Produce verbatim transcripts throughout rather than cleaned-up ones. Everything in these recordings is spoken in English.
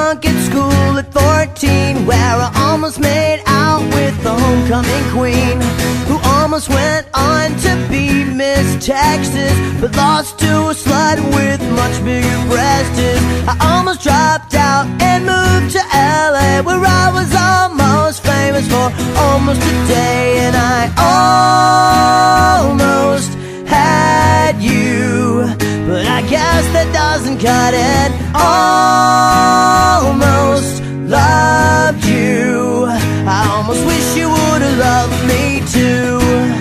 drunk at school at fourteen, where I almost made out with the homecoming queen, who almost went on to be Miss Texas, but lost to a slut with much bigger breasts. I almost dropped out and moved to L A, where I was almost famous for almost a day. And I almost had you, but I guess that doesn't cut it. Almost loved you, I almost wish you would've loved me too.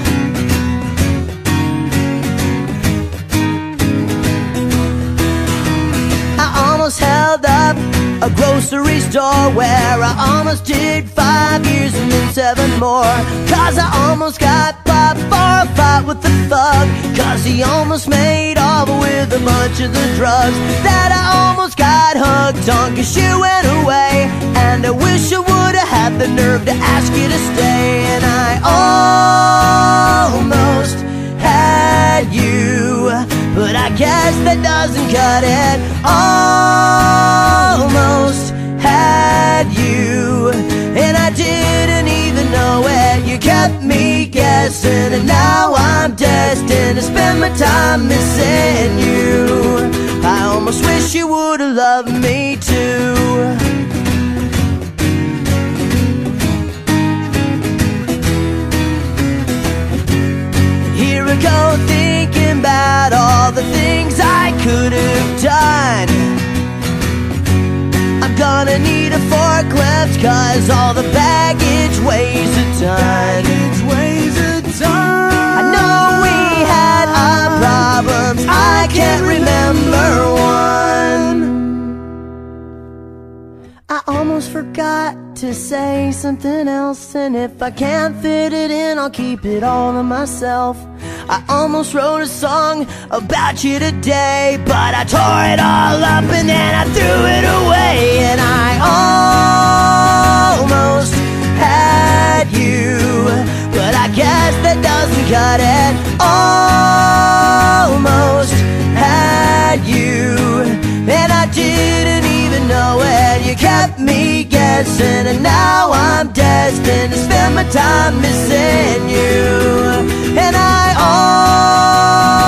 I almost held up a grocery store, where I almost did five years and then seven more, cause I almost got popped for a fight with the thug, cause he almost made off with a bunch of the drugs that I almost got hooked on, cause you went away. And I wish I would've had the nerve to ask you to stay. And I almost had you, but I guess that doesn't cut it. Almost had you, and I didn't even know it. You kept me guessing, and now I'm destined to spend my time missing you. I almost wish you would've loved me too. Here I go thinking about all the things I could have done. I'm gonna need a forklift, cause all the baggage weighs a ton. Baggage weighs a ton. I know we had our problems, I can't remember one. I almost forgot to say something else, and if I can't fit it in, I'll keep it all to myself. I almost wrote a song about you today, but I tore it all up and then I threw it away. And I almost had you, but I guess that doesn't cut it. Almost had you, and I didn't even know it. You kept me guessing, and now I'm destined to spend my time missing you. And I